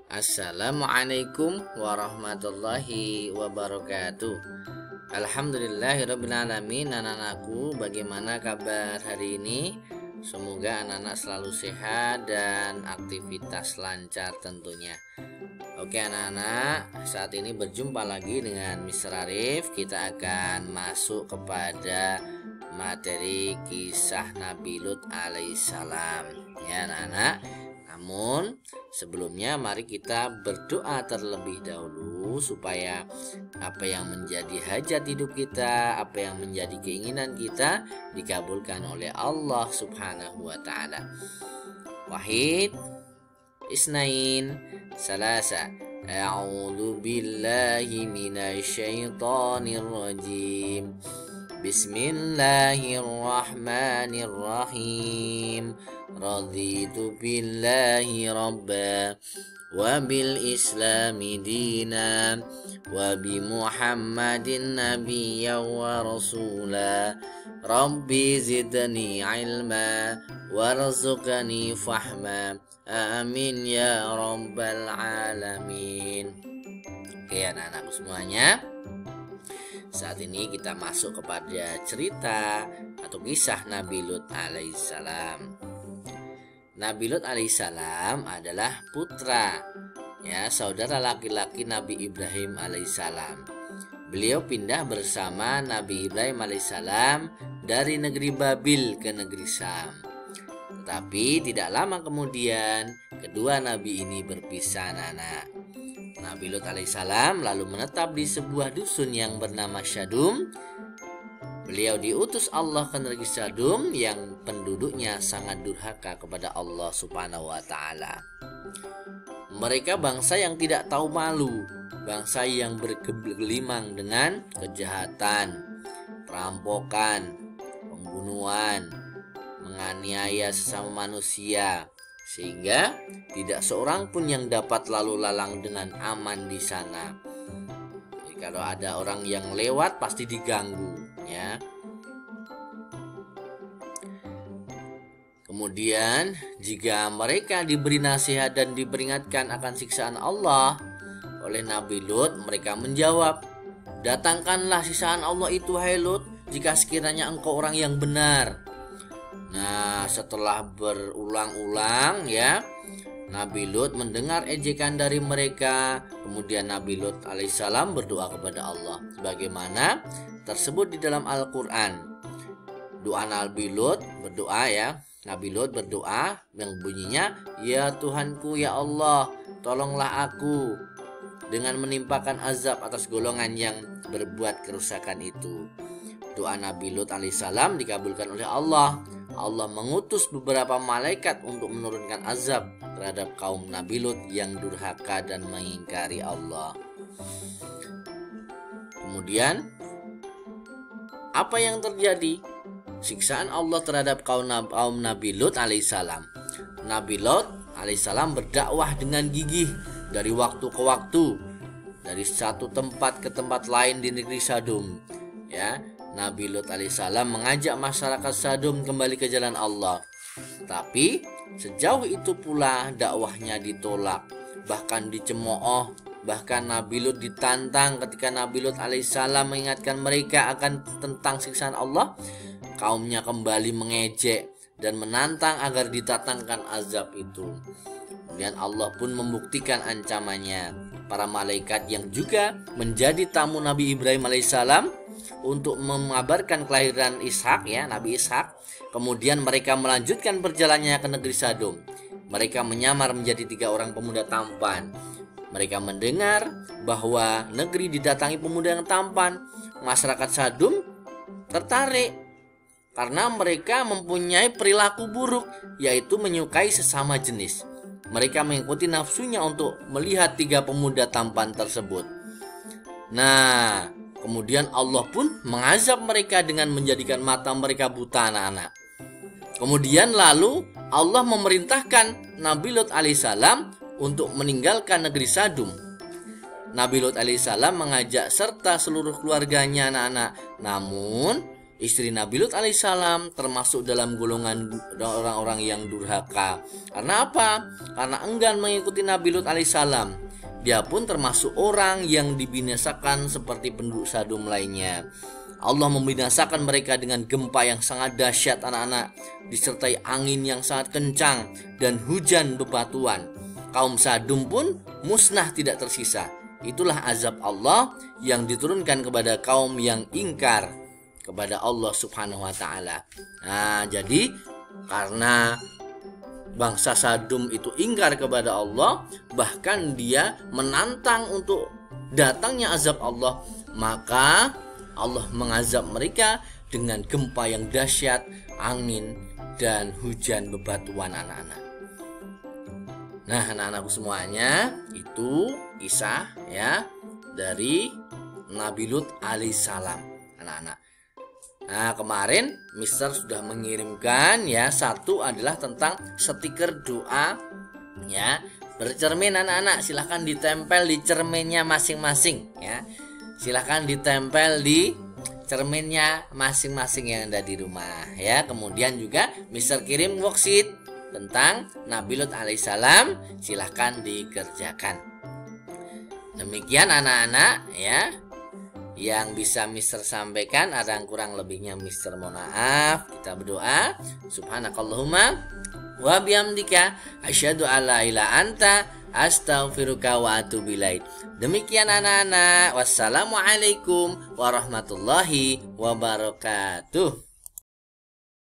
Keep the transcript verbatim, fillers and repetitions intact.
Assalamualaikum warahmatullahi wabarakatuh. Alhamdulillahirabbil alamin. Anak-anakku, bagaimana kabar hari ini? Semoga anak-anak selalu sehat dan aktivitas lancar tentunya. Oke anak-anak, saat ini berjumpa lagi dengan mister Arif. Kita akan masuk kepada materi kisah Nabi Lut alaihissalam, ya anak-anak. Namun sebelumnya mari kita berdoa terlebih dahulu supaya apa yang menjadi hajat hidup kita, apa yang menjadi keinginan kita dikabulkan oleh Allah Subhanahu wa taala. Wahid, isnain, salasa. A'udzu billahi minasyaitonir rajim. Bismillahirrahmanirrahim. Raditu billahi rabba wa bil islami dina wa bi muhammadin nabiyya wa rasula. Rabbi zidni ilma warzuqni fahma. Amin ya rabbal alamin. Oke anak-anakku semuanya, saat ini kita masuk kepada cerita atau kisah Nabi Lut alaihissalam. Nabi Lut alaihissalam adalah putra, ya, saudara laki-laki Nabi Ibrahim alaihissalam. Beliau pindah bersama Nabi Ibrahim alaihissalam dari negeri Babil ke negeri Syam. Tetapi tidak lama kemudian kedua nabi ini berpisah anak-anak. Nabi Lut alaihissalam lalu menetap di sebuah dusun yang bernama Syadum. Beliau diutus Allah ke negeri Syadum yang penduduknya sangat durhaka kepada Allah Subhanahu wa taala. Mereka bangsa yang tidak tahu malu, bangsa yang bergelimang dengan kejahatan, perampokan, pembunuhan, menganiaya sesama manusia, sehingga tidak seorang pun yang dapat lalu lalang dengan aman di sana. Jadi kalau ada orang yang lewat pasti diganggu, ya. Kemudian jika mereka diberi nasihat dan diperingatkan akan siksaan Allah oleh Nabi Lut, mereka menjawab, "Datangkanlah siksaan Allah itu, hai Lut, jika sekiranya engkau orang yang benar." Nah, setelah berulang-ulang, ya, Nabi Lut mendengar ejekan dari mereka. Kemudian Nabi Lut alaihissalam berdoa kepada Allah sebagaimana tersebut di dalam Al-Quran. Doa Nabi Lut berdoa, ya, Nabi Lut berdoa yang bunyinya, "Ya Tuhanku, ya Allah, tolonglah aku dengan menimpakan azab atas golongan yang berbuat kerusakan itu." Doa Nabi Lut alaihissalam dikabulkan oleh Allah. Allah mengutus beberapa malaikat untuk menurunkan azab terhadap kaum Nabi Lut yang durhaka dan mengingkari Allah. Kemudian apa yang terjadi? Siksaan Allah terhadap kaum Nabi Lut alaihissalam. Nabi Lut alaihissalam berdakwah dengan gigih dari waktu ke waktu, dari satu tempat ke tempat lain di negeri Sadum, ya. Nabi Lut alaihissalam mengajak masyarakat Sadum kembali ke jalan Allah. Tapi sejauh itu pula dakwahnya ditolak, bahkan dicemooh. Bahkan Nabi Lut ditantang ketika Nabi Lut alaihissalam mengingatkan mereka akan tentang siksaan Allah. Kaumnya kembali mengejek dan menantang agar ditatangkan azab itu. Kemudian Allah pun membuktikan ancamannya. Para malaikat yang juga menjadi tamu Nabi Ibrahim alaihissalam untuk mengabarkan kelahiran Ishak, ya, Nabi Ishak. Kemudian mereka melanjutkan perjalanannya ke negeri Sadum. Mereka menyamar menjadi tiga orang pemuda tampan. Mereka mendengar bahwa negeri didatangi pemuda yang tampan. Masyarakat Sadum tertarik karena mereka mempunyai perilaku buruk, yaitu menyukai sesama jenis. Mereka mengikuti nafsunya untuk melihat tiga pemuda tampan tersebut. Nah, kemudian Allah pun mengazab mereka dengan menjadikan mata mereka buta anak-anak. Kemudian lalu Allah memerintahkan Nabi Lut alaihissalam untuk meninggalkan negeri Sadum. Nabi Lut alaihissalam mengajak serta seluruh keluarganya anak-anak. Namun istri Nabi Lut alaihissalam termasuk dalam golongan orang-orang yang durhaka. Karena apa? Karena enggan mengikuti Nabi Lut alaihissalam. Dia pun termasuk orang yang dibinasakan seperti penduduk Sadum lainnya. Allah membinasakan mereka dengan gempa yang sangat dahsyat anak-anak, disertai angin yang sangat kencang dan hujan bebatuan. Kaum Sadum pun musnah tidak tersisa. Itulah azab Allah yang diturunkan kepada kaum yang ingkar kepada Allah Subhanahu wa taala. Nah, jadi karena bangsa Sadum itu ingkar kepada Allah, bahkan dia menantang untuk datangnya azab Allah, maka Allah mengazab mereka dengan gempa yang dahsyat, angin, dan hujan bebatuan anak-anak. Nah, anak-anakku semuanya, itu kisah ya dari Nabi Lut alaihissalam, anak-anak. Nah, kemarin Mister sudah mengirimkan ya, satu adalah tentang stiker doa ya, bercermin anak-anak. Silahkan ditempel di cerminnya masing-masing ya. Silahkan ditempel di cerminnya masing-masing yang ada di rumah ya. Kemudian juga Mister kirim worksheet tentang Nabi Lut alaihissalam, silahkan dikerjakan. Demikian anak-anak ya yang bisa Mister sampaikan. Ada yang kurang lebihnya Mister mohon maaf. Kita berdoa. Subhanakallahumma wa bihamdika asyhadu alla ilaha anta astaghfiruka wa atubu ilaik. Demikian anak-anak. Wassalamualaikum warahmatullahi wabarakatuh.